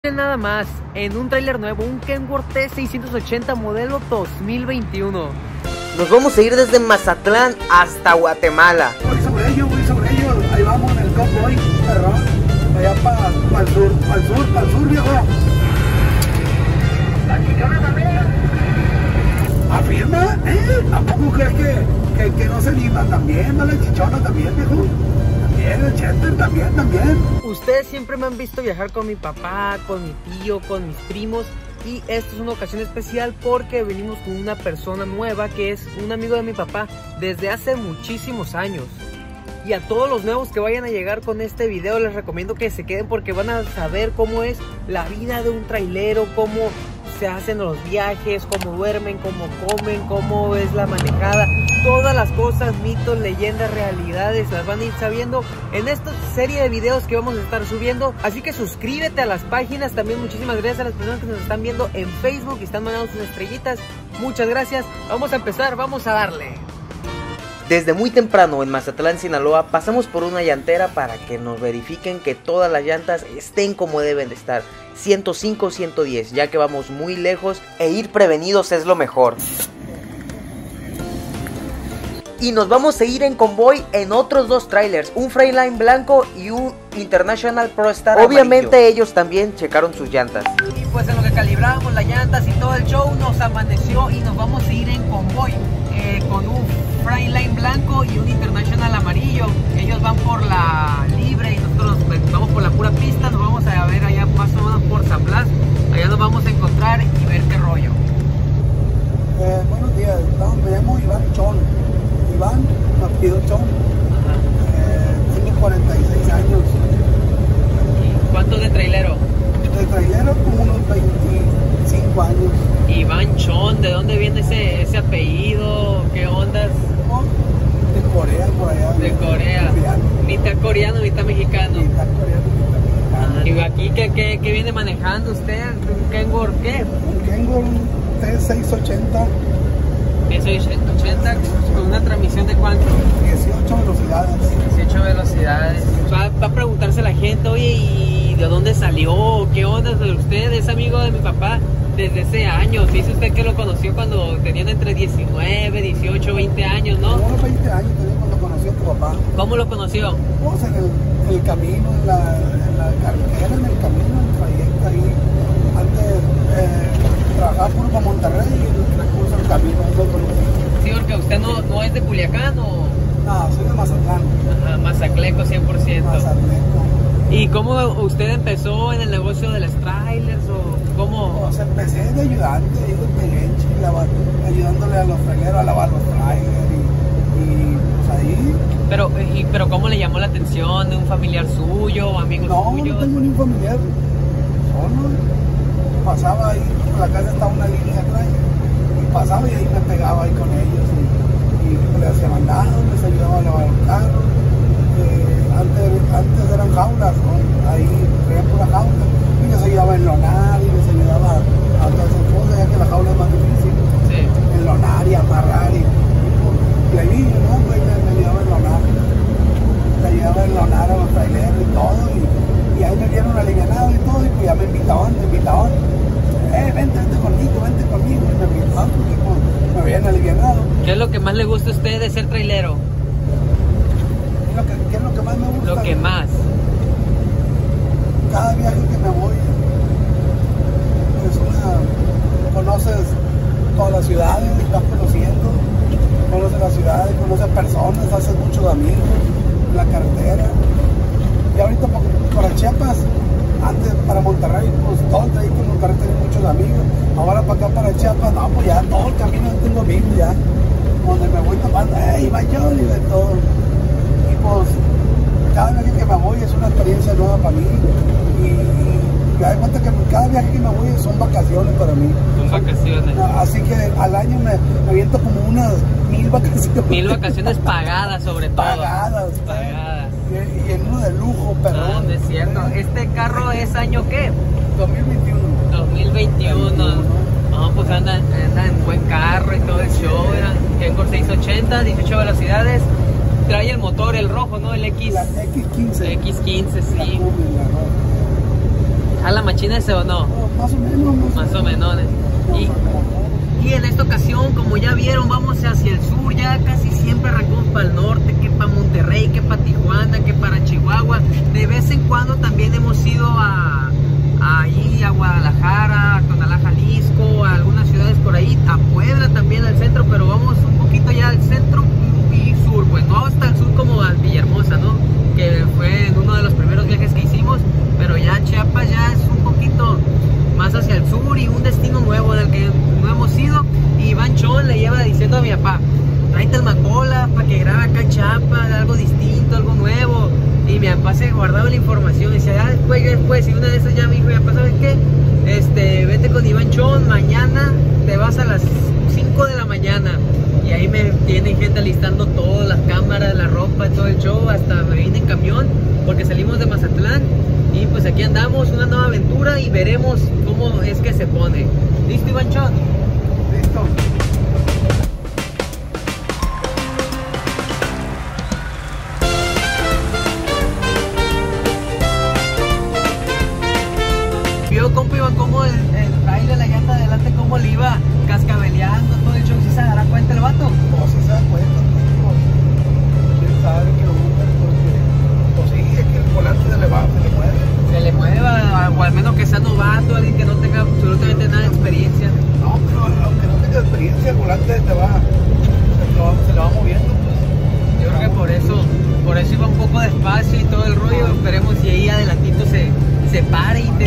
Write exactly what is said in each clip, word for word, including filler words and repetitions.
Nada más, en un tráiler nuevo, un Kenworth T seiscientos ochenta modelo dos mil veintiuno. Nos vamos a ir desde Mazatlán hasta Guatemala. Voy sobre ello, voy sobre ello. Ahí vamos en el convoy, perrón. Allá para pa el sur, para el sur, para el sur, viejo. La chichona también. ¿Afirma? ¿Eh? ¿A poco crees que, que, que no se anima? También, ¿no? La chichona también, viejo. También, el Chester también, también. Ustedes siempre me han visto viajar con mi papá, con mi tío, con mis primos. Y esta es una ocasión especial porque venimos con una persona nueva que es un amigo de mi papá desde hace muchísimos años. Y a todos los nuevos que vayan a llegar con este video les recomiendo que se queden porque van a saber cómo es la vida de un trailero, cómo se hacen los viajes, cómo duermen, cómo comen, cómo es la manejada. Todas las cosas, mitos, leyendas, realidades, las van a ir sabiendo en esta serie de videos que vamos a estar subiendo. Así que suscríbete a las páginas. También muchísimas gracias a las personas que nos están viendo en Facebook y están mandando sus estrellitas. Muchas gracias. Vamos a empezar, vamos a darle. Desde muy temprano en Mazatlán, Sinaloa, pasamos por una llantera para que nos verifiquen que todas las llantas estén como deben de estar, ciento cinco, ciento diez, ya que vamos muy lejos e ir prevenidos es lo mejor. Y nos vamos a ir en convoy en otros dos trailers, un Freightliner blanco y un International ProStar Obviamente amarillo. Ellos también checaron sus llantas. Y pues en lo que calibramos las llantas y todo el show nos amaneció y nos vamos a ir en convoy eh, con un Freightliner blanco y un International amarillo. Ellos van por la libre y nosotros pues, vamos por la pura pista. Nos vamos a ver allá más o menos por San Blas. Allá nos vamos a encontrar y ver qué rollo. Eh, buenos días, me llamo Iván Chon. Iván, apellido Chon. Eh, tengo cuarenta y seis años. ¿Y cuánto de trailero? De trailero como unos veinticinco años. Iván Chon, ¿de dónde viene ese, ese apellido? ¿Qué ondas? Oh, de Corea, por allá. De Corea. Coreano. Mitad coreano, mitad mexicano. Mitad coreano, mitad mexicano. ¿Y aquí qué, qué, qué viene manejando usted? ¿Un Kenworth qué? Un Kenworth T seiscientos ochenta. T seiscientos ochenta con una transmisión de cuánto? dieciocho velocidades. dieciocho velocidades. Va, va a preguntarse la gente, oye, ¿y de dónde salió? ¿Qué onda de usted? Es amigo de mi papá desde ese año. Dice usted que lo conoció cuando tenían entre diecinueve, dieciocho, veinte años, ¿no? Yo veinte años tenía cuando conocí a tu papá. ¿Cómo lo conoció? Pues en el, en el camino, en la, en la carretera, en el camino, en el trayecto ahí. Antes eh, trabajaba puro para Monterrey y en el recurso del camino, eso lo conocí. Sí, porque usted no, no es de Culiacán o... No, soy de Mazatlán. Ajá, Mazacleco cien por ciento. Mazatleco. ¿Y cómo usted empezó en el negocio de las trailers o cómo? Pues empecé de ayudante, ahí de pelenche, ayudándole a los traileros a lavar los trailers y, y pues ahí. Pero, y, pero ¿cómo le llamó la atención de un familiar suyo o amigos no, suyos? No, no tengo ni un familiar. Solo pasaba ahí, por la casa estaba una línea atrás y pasaba y ahí me pegaba ahí con ellos y, y les hacía mandado, les ayudaba a lavar los carros. Eh, antes, antes eran jaulas, ¿no? Ahí traían por la jaula y les ayudaba a enlonar y les ayudaba a otras cosas, ya que la jaula es más difícil. Sí. Enlonar y amarrar y, y por plebillo, ¿no? Pues me, me ayudaba a enlonar. Me ayudaba a enlonar a los traileros y todo. Y, y ahí me dieron alivianado y todo, y pues ya me invitaban, me invitaban. Eh, vente, vente conmigo, vente conmigo. Y me invitaban porque pues, me habían alivianado. ¿Qué es lo que más le gusta a usted de ser trailero? ¿Qué es lo que, qué es lo que más me gusta? Lo que más. Cada viaje que me voy es una... Conoces todas las ciudades, estás conociendo, conoces las ciudades, conoces personas, haces muchos amigos en la carretera. Y ahorita para Chiapas, antes para Monterrey, pues todo el trayecto en Monterrey tengo muchos amigos. Ahora para acá para Chiapas, no, pues ya todo el camino tengo amigos ya. Donde me voy tomando, hey, vaya y de todo. Y pues cada viaje que me voy es una experiencia nueva para mí. Y, y me doy cuenta que cada viaje que me voy son vacaciones para mí. Son vacaciones. Así que al año me, me aviento como unas mil vacaciones. Mil vacaciones pagadas sobre todo. Pagadas. Pagadas. Y, y en uno de lujo, perdón. Ah, no es cierto. ¿Este carro es año qué? dos mil veintiuno. dos mil veintiuno. No, pues anda, anda en buen carro y todo el show. Kenworth seiscientos ochenta, dieciocho velocidades. Trae el motor, el rojo, ¿no? El X. La X quince. X quince, sí. La Cummins, la roja. ¿A la machina ese o no? No, más o menos. Más o menos. ¿eh? Y, y en esta ocasión, como ya vieron, vamos hacia el sur. Ya casi siempre arrancamos para el norte, que para Monterrey, que para Tijuana, que para Chihuahua. De vez en cuando también hemos ido a, a, ahí, a Guadalajara, a Tonalá, Jalisco, a algunas ciudades por ahí, a Puebla también, al centro, pero vamos un poquito ya al centro y sur, pues no hasta el sur como a Villahermosa, ¿no? Que fue en uno de los primeros viajes que hicimos, pero ya Chiapas ya es un poquito más hacia el sur y un destino nuevo del que no hemos ido. Y Iván Chon le lleva diciendo a mi papá, tráete el Macola para que grabe acá en Chiapas, algo distinto, algo nuevo. Y mi papá se guardaba la información y decía, ah, después, después, y una de esas ya me dijo, mi papá, ¿sabes qué? Este, vete con Iván Chon, mañana te vas a las cinco de la mañana. Y ahí me tienen gente alistando todas las cámaras, la ropa, todo el show, hasta me vine en camión, porque salimos de Mazatlán. Y pues aquí andamos, una nueva aventura y veremos cómo es que se pone. ¿Listo, Iván Chon? Listo. Vio, compa Iván, cómo el, el trailer, la llanta de adelante, cómo le iba cascabeleando todo el show. ¿Sí se dará cuenta el vato? O si se da cuenta, pues, quién sabe que lo buscan, porque pues sí, es que el volante se le va, se le mueve. Se le mueva, o al menos que sea novato, alguien que no tenga absolutamente nada de experiencia. No, pero aunque no tenga experiencia, el volante te va, se, lo va, se le va moviendo, pues. Yo creo que por eso, por eso iba un poco despacio y todo el rollo. Esperemos si ahí adelantito se, se pare y te...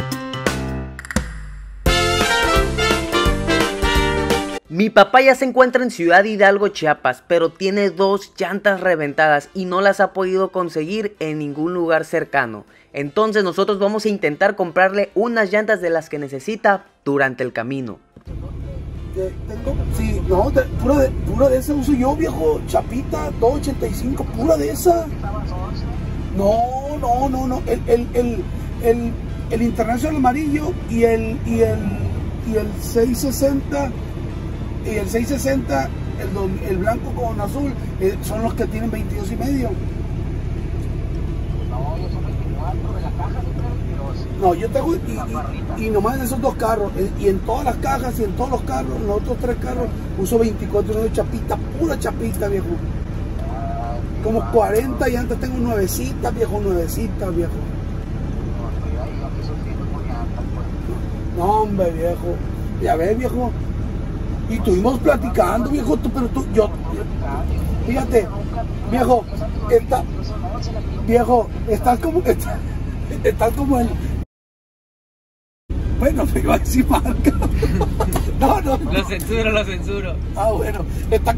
Mi papá ya se encuentra en Ciudad Hidalgo, Chiapas, pero tiene dos llantas reventadas y no las ha podido conseguir en ningún lugar cercano. Entonces nosotros vamos a intentar comprarle unas llantas de las que necesita durante el camino. Eh, tengo, sí, no, de, pura, de, pura de esa uso yo, viejo, chapita, dos ochenta y cinco, pura de esa. No, no, no, no, el, el, el, el, el International amarillo y el, y el, y el seiscientos sesenta... Y el seiscientos sesenta, el, el blanco con azul, eh, son los que tienen veintidós y medio. No, yo soy veinticuatro, de la caja tiene veintidós. No, yo tengo, y, y, y nomás en esos dos carros, eh, y en todas las cajas y en todos los carros, en los otros tres carros, uso veinticuatro, de chapita, pura chapita, viejo. Como cuarenta llantas, tengo nuevecitas, viejo, nuevecitas, viejo. No, hombre, viejo, ya ves, viejo. Y estuvimos platicando, viejo, tú, pero tú, yo, fíjate, viejo, está, viejo, estás como, estás, estás como el, bueno, me iba a decir marca, no, no, no. Lo censuro, lo censuro. Ah, bueno, está,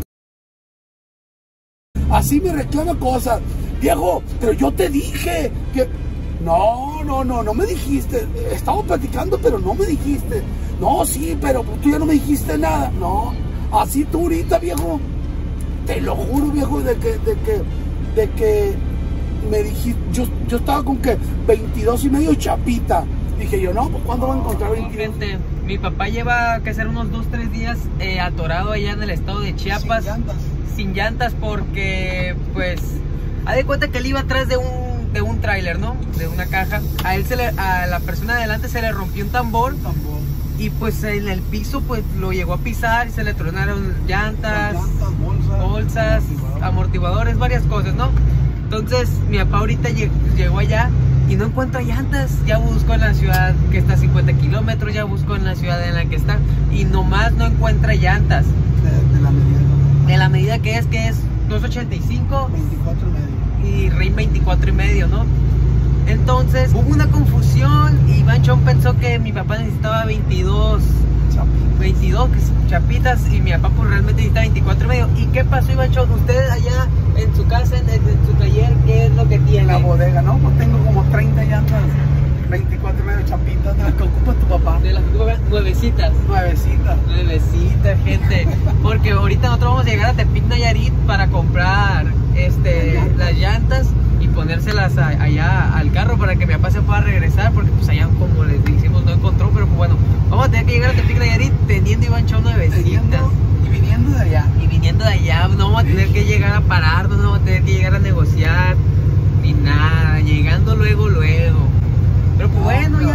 así me reclama cosas, viejo, pero yo te dije que, no, no, no, no me dijiste, estamos platicando, pero no me dijiste. No, sí, pero tú ya no me dijiste nada. No, así tú ahorita, viejo. Te lo juro, viejo, de que, de que, de que me dijiste, yo, yo estaba con que veintidós y medio chapita. Dije yo, no, pues ¿cuándo van a encontrar veintidós? Gente, mi papá lleva que ser unos dos, tres días eh, atorado allá en el estado de Chiapas. Sin llantas. Sin llantas porque, pues, haz de cuenta que él iba atrás de un, de un tráiler, ¿no? De una caja. A él se le, a la persona de adelante se le rompió un tambor. Tambor. Y pues en el piso pues lo llegó a pisar y se le tronaron llantas, llantas bolsas, bolsas amortiguadores. amortiguadores, varias cosas, ¿no? Entonces mi papá ahorita llegó allá y no encuentra llantas. Ya buscó en la ciudad que está a cincuenta kilómetros, ya buscó en la ciudad en la que está y nomás no encuentra llantas. De, de la medida. De la medida que es, que es dos ochenta y cinco veinticuatro y medio. Y Rim veinticuatro y medio, ¿no? Entonces hubo una confusión y Iván Chon pensó que mi papá necesitaba veintidós, Chapita. veintidós chapitas y mi papá pues realmente necesitaba veinticuatro y medio. ¿Y qué pasó, Iván Chon? Usted allá en su casa, en, en su taller, ¿qué es lo que tiene? En la bodega, ¿no? Pues tengo como treinta llantas, veinticuatro y medio chapitas de las que ocupa tu papá. De las nuevecitas. Nuevecitas. Nuevecitas, gente. Porque ahorita nosotros vamos a llegar a Tepic, Nayarit para comprar este, las llantas y ponérselas a, allá al carro para que mi papá se pueda regresar, porque pues allá, como les dijimos, no encontró. Pero pues bueno, vamos a tener que llegar a Tepic, Nayarit teniendo Iván Chon nuevecitas. Teniendo, y viniendo de allá. Y viniendo de allá, no vamos a tener que llegar a pararnos, no vamos a tener que llegar a negociar ni nada, llegando luego, luego. Pero pues bueno, ya lo bueno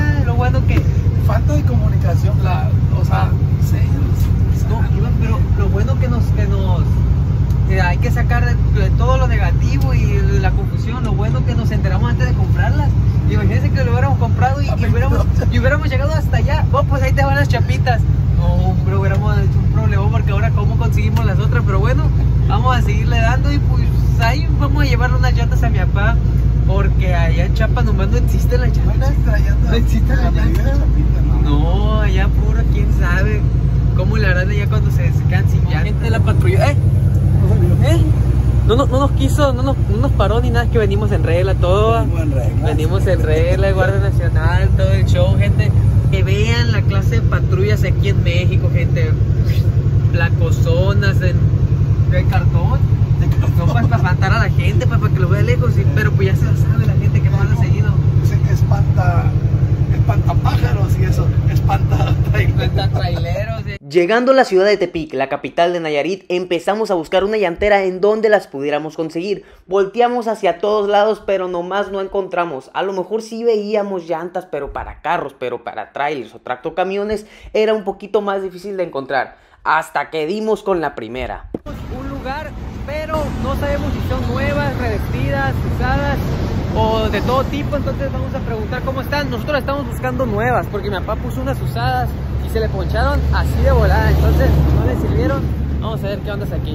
jugando que... Falta de comunicación, la, o sea, sí, sí, No, Iván, pero lo bueno que nos... Que nos que hay que sacar de, de todo lo negativo y la confusión, lo bueno que nos enteramos antes de comprarlas. Imagínense que lo hubiéramos comprado y, y, hubiéramos, y hubiéramos llegado hasta allá. Oh, pues ahí te van las chapitas. No, hombre, hubiéramos hecho un problema porque ahora cómo conseguimos las otras. Pero bueno, vamos a seguirle dando y pues ahí vamos a llevarle unas llantas a mi papá. Porque allá en Chiapas nomás no existen las llantas. No existen las llantas. No, allá puro, quién sabe cómo le harán allá cuando se, se quedan sin llantas. Gente de la patrulla, ¿eh? ¿Eh? No, no, no nos quiso, no nos, no nos paró ni nada, es que venimos en regla, todo. Venimos en regla, Guardia Nacional, todo el show, gente. Que vean la clase de patrullas aquí en México, gente. Placozonas en, de cartón. De cartón para, para espantar a la gente, para, para que lo vea lejos. Y, pero pues ya se la sabe la gente que no lo ha seguido. Espanta, espanta pájaros y eso, espanta traileros. Espanta traileros. Eh. Llegando a la ciudad de Tepic, la capital de Nayarit, empezamos a buscar una llantera en donde las pudiéramos conseguir. Volteamos hacia todos lados, pero nomás no encontramos. A lo mejor sí veíamos llantas, pero para carros, pero para trailers o tractocamiones era un poquito más difícil de encontrar. Hasta que dimos con la primera. Un lugar, pero no sabemos si son nuevas, revestidas, usadas o de todo tipo, entonces vamos a preguntar cómo están. Nosotros estamos buscando nuevas porque mi papá puso unas usadas y se le poncharon así de volada, entonces no le sirvieron. Vamos a ver qué onda es aquí.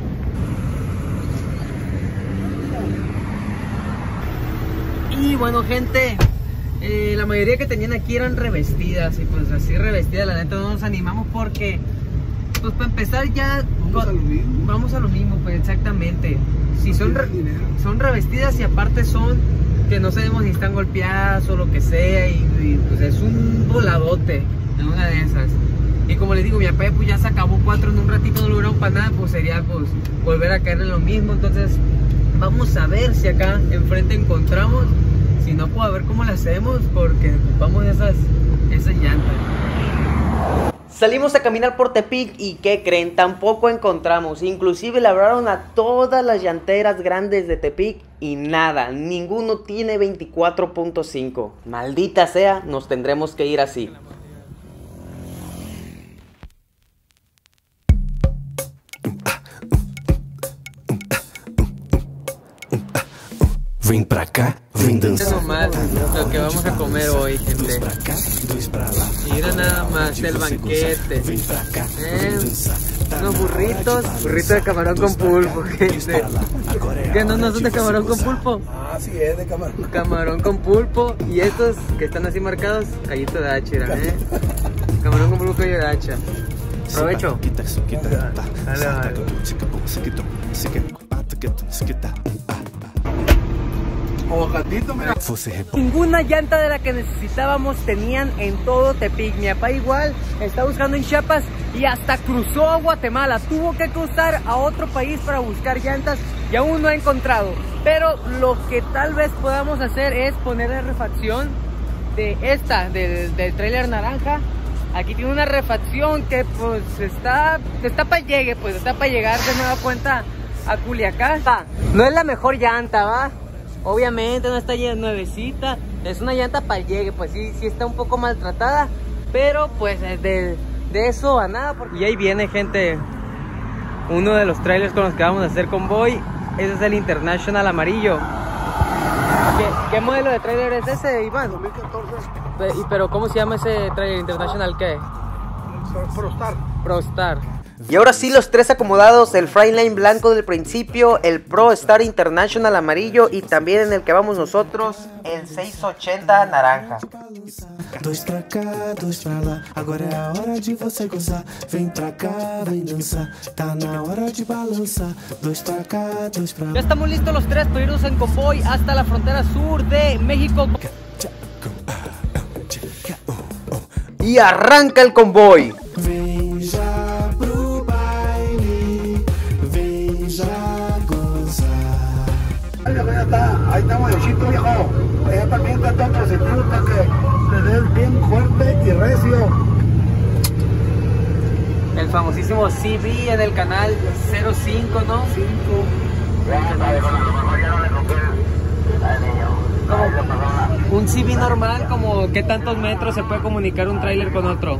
Y bueno, gente, eh, la mayoría que tenían aquí eran revestidas y pues así revestidas, la neta no nos animamos porque pues para empezar ya vamos, con, a, lo mismo. vamos a lo mismo, pues exactamente. Si son, re, son revestidas y aparte son que no sabemos si están golpeadas o lo que sea y, y pues es un voladote en una de esas. Y como les digo, mi papá pues ya se acabó cuatro en un ratito, no lograron para nada, pues sería pues volver a caer en lo mismo. Entonces vamos a ver si acá enfrente encontramos, si no pues a ver cómo le hacemos porque ocupamos esas, esas llantas. Salimos a caminar por Tepic y ¿qué creen? Tampoco encontramos. Inclusive le hablaron a todas las llanteras grandes de Tepic y nada, ninguno tiene veinticuatro punto cinco. Maldita sea, nos tendremos que ir así. Vem pra cá, vem dançar. Nomás lo que vamos a comer hoy, gente. Mira nada más el banquete. Eh, unos burritos, burritos de camarón con pulpo, gente. ¿Qué no, no son de camarón con pulpo? Ah, sí, es de camarón. Camarón con pulpo. Y estos que están así marcados, callito de hacha, eh. Camarón con pulpo, callito de hacha. Provecho. Dale, dale. Ninguna llanta de la que necesitábamos tenían en todo Tepic. Mi papá igual está buscando en Chiapas y hasta cruzó a Guatemala. Tuvo que cruzar a otro país para buscar llantas y aún no ha encontrado. Pero lo que tal vez podamos hacer es ponerle refacción de esta, del, del trailer naranja. Aquí tiene una refacción que pues está, está para llegue, pues está para llegar de nueva cuenta a Culiacán. No es la mejor llanta, ¿va? Obviamente no está nuevecita, es una llanta para el llegue, pues sí, sí está un poco maltratada, pero pues de, de eso a nada. Porque... Y ahí viene, gente, uno de los trailers con los que vamos a hacer convoy. Ese es el International amarillo. ¿Qué, qué modelo de trailer es ese, Iván? dos mil catorce. ¿Y pero cómo se llama ese trailer International qué? ProStar. ProStar. Y ahora sí, los tres acomodados, el Freightliner blanco del principio, el ProStar International amarillo y también en el que vamos nosotros, el seiscientos ochenta naranja. Dois pra cá, dois pra lá, agora é a hora de você gozar. Vem pra cá, vem dançar, tá na hora de balançar. Dois pra cá, dois pra lá. Ya estamos listos los tres para irnos en convoy hasta la frontera sur de México. Y arranca el convoy. Vem já pro baile, vem já gozar. Ahí está, ahí está mayorcito, viejo. Allá también está todo positivo para que te des bien fuerte y recio. El famosísimo C B en el canal cero cinco, ¿no? cinco. Ya, ya, ya, ya, ya, ya, ya, ya, ya, ya, ya, ya, Como un C V normal, como qué tantos metros se puede comunicar un tráiler con otro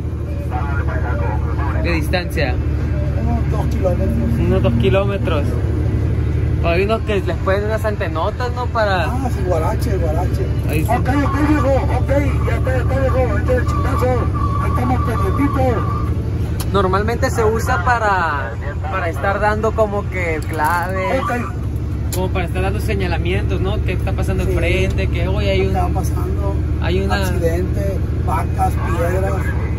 de distancia. Unos dos kilómetros. Unos dos kilómetros. O hay unos que les ponen unas antenotas, ¿no? Para... Ah, sí, guarache, guarache. Ahí sí. Ok, ok, viejo, ok, ya está, ya está, viejo, este es el chingazo, ahí estamos pendientitos. Normalmente se usa para, para estar dando como que claves, Ok. como para estar dando señalamientos, ¿no? ¿Qué está pasando Sí. enfrente? Que hoy hay ¿Qué un... está pasando? hay una- Accidente, vacas, piedras.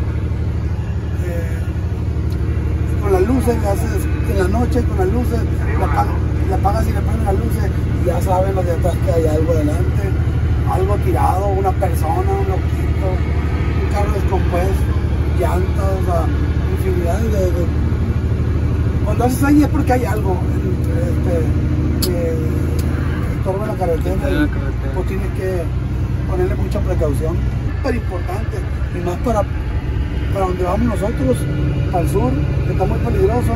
Eh, con las luces, le haces en la noche con las luces, le apagas, le apagas y le pones las luces y ya saben los de atrás que hay algo delante, algo tirado, una persona, un loquito, un carro descompuesto, llantas, o sea, infinidad de, de... Cuando haces ahí es porque hay algo este, que estorba la carretera La y carretera. pues tienes que ponerle mucha precaución, súper importante, y más para, para donde vamos nosotros, al sur, que está muy peligroso.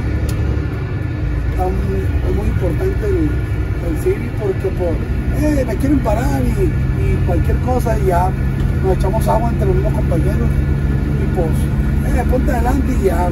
Está muy, es muy importante el, el Civic porque por, eh, me quieren parar y, y cualquier cosa y ya nos echamos agua entre los mismos compañeros y pues, eh, ponte adelante y ya,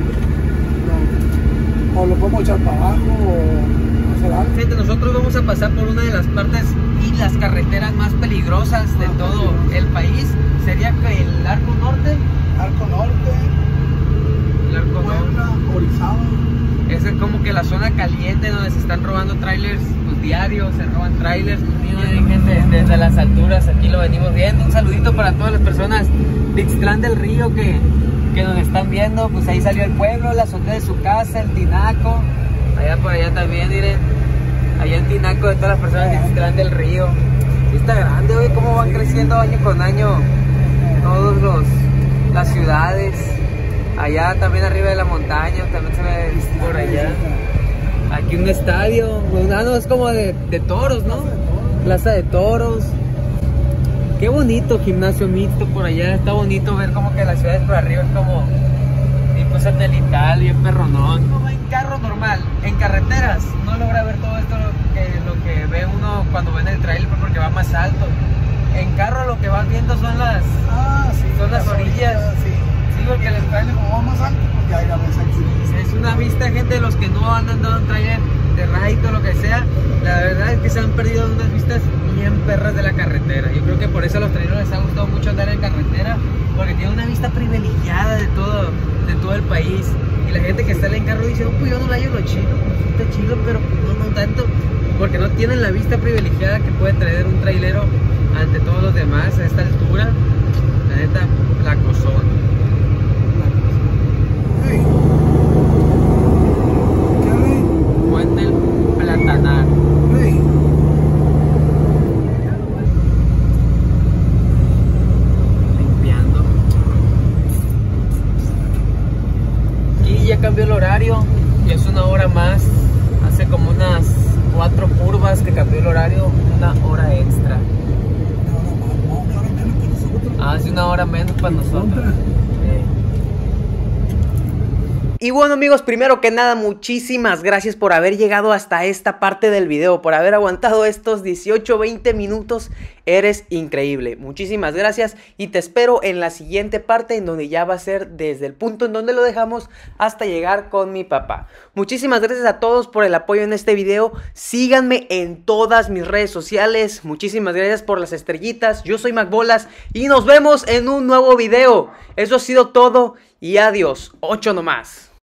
no, o lo podemos echar para abajo o hacer algo. Gente, nosotros vamos a pasar por una de las partes y las carreteras más peligrosas de Ah, todo sí. el país. Sería que el Arco Norte. Arco Norte, El Arco Norte. Puebla, Orizaba. Esa es como que la zona caliente donde se están robando trailers pues, diarios, se roban trailers. Miren, gente, desde las alturas aquí lo venimos viendo. Un saludito para todas las personas de Ixtlán del Río que, que nos están viendo. Pues ahí salió el pueblo, la azotea de su casa, el tinaco. Allá por allá también, miren. Allá el tinaco de todas las personas de Ixtlán del Río. Sí está grande, hoy cómo van creciendo año con año todos los las ciudades. Allá también arriba de la montaña, también se ve por allá. Aquí un estadio, pues, ah, no, es como de, de toros, ¿no? Plaza de toros. Qué bonito gimnasio mixto por allá, está bonito ver como que las ciudades por arriba es como tipo satelital, bien perronón. Uno va en carro normal, en carreteras, no logra ver todo esto lo que, lo que ve uno cuando ve en el trailer porque va más alto. En carro lo que vas viendo son las, Ah, sí, son las orillas. sí. Sí, porque les Traen como va más alto, pues ya la ves aquí. es una vista, gente, de los que no han andado en trailer de raid o lo que sea. La verdad es que se han perdido unas vistas bien perras de la carretera. Yo creo que por eso a los traileros les ha gustado mucho andar en carretera, porque tienen una vista privilegiada de todo, de todo el país. Y la gente que está en carro dice, oh, pues yo no la hallo lo chido, pues está chido, pero no, no tanto, porque no tienen la vista privilegiada que puede traer un trailero ante todos los demás a esta altura. La neta, la cozón. Hey. ¿Qué hay? Puente el Platanar. Hey. Limpiando. Y ya cambió el horario y es una hora más. Hace como unas cuatro curvas que cambió el horario, una hora extra. Hace una hora menos para nosotros. Y bueno amigos, primero que nada, muchísimas gracias por haber llegado hasta esta parte del video, por haber aguantado estos dieciocho veinte minutos, eres increíble, muchísimas gracias y te espero en la siguiente parte en donde ya va a ser desde el punto en donde lo dejamos hasta llegar con mi papá. Muchísimas gracias a todos por el apoyo en este video, síganme en todas mis redes sociales, muchísimas gracias por las estrellitas, yo soy MacBolas y nos vemos en un nuevo video, eso ha sido todo y adiós, ocho nomás.